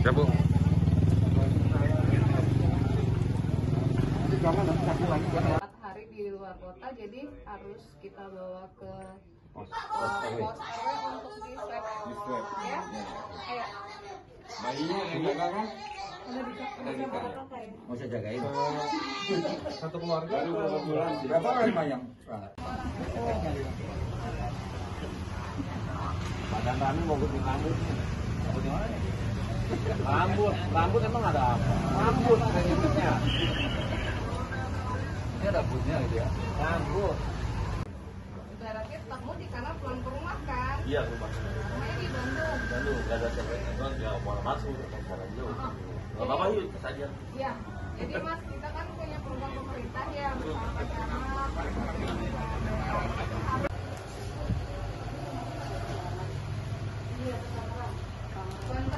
Ya Bu. Hari di luar kota, jadi harus kita bawa ke pos RW untuk di swab. Ya, ayo. Bayinya yang jaga kan? Mau saya jagain. Satu keluarga Berapa orang bayang? Badan Rani mau di rambut. Rambut di mana? Rambut emang ada apa? Rambut rambutnya. Ini ada rambutnya gitu ya. Rambut. Ibaratnya tetap mudik karena pulang ke rumah kan. Iya, rumah. Rumahnya di Bandung. Lalu nggak ada siapa nggak mau masuk cara jauh. Nggak apa-apa yuk saja. Iya. Jadi Mas, kita kan punya program pemerintah ya bersama Pacamat. Iya, Banten.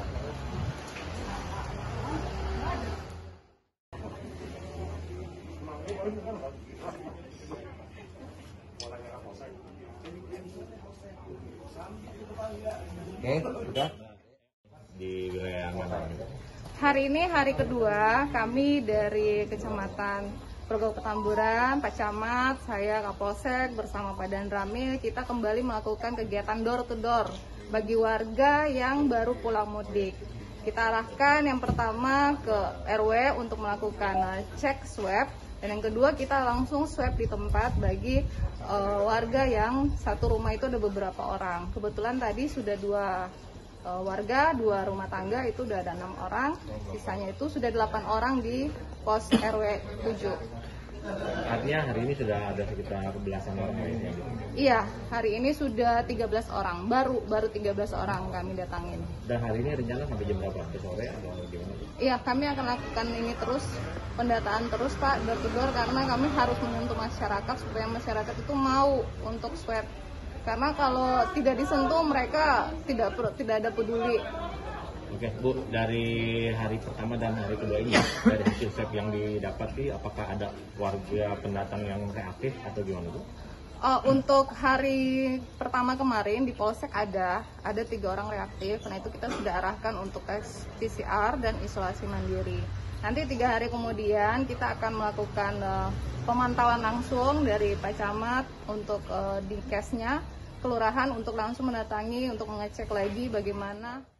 Oke, sudah. Di wilayah mana? Hari ini hari kedua kami dari Kecamatan Progo Petamburan, Pak Camat, saya Kapolsek bersama Pak Dan Ramil, kita kembali melakukan kegiatan door to door bagi warga yang baru pulang mudik. Kita arahkan yang pertama ke RW untuk melakukan cek swab, dan yang kedua kita langsung swab di tempat bagi warga yang satu rumah itu ada beberapa orang. Kebetulan tadi sudah dua warga, 2 rumah tangga itu udah ada 6 orang, sisanya itu sudah 8 orang di pos RW 7. Artinya hari ini sudah ada sekitar belasan orang lainnya. Iya, hari ini sudah 13 orang, baru 13 orang kami datangin. Dan hari ini rencana sampai jam berapa? Ke sore atau gimana? Iya, kami akan lakukan ini terus, pendataan terus Pak, door to door, karena kami harus menyentuh masyarakat supaya masyarakat itu mau untuk swab. Karena kalau tidak disentuh mereka tidak ada peduli. Oke Bu, dari hari pertama dan hari kedua ini dari hasil swab yang didapati, apakah ada warga pendatang yang reaktif atau gimana Bu? Untuk hari pertama kemarin di Polsek ada 3 orang reaktif. Nah itu kita sudah arahkan untuk tes PCR dan isolasi mandiri. Nanti 3 hari kemudian kita akan melakukan pemantauan langsung dari Pak Camat untuk di kesnya, kelurahan untuk langsung mendatangi untuk mengecek lagi bagaimana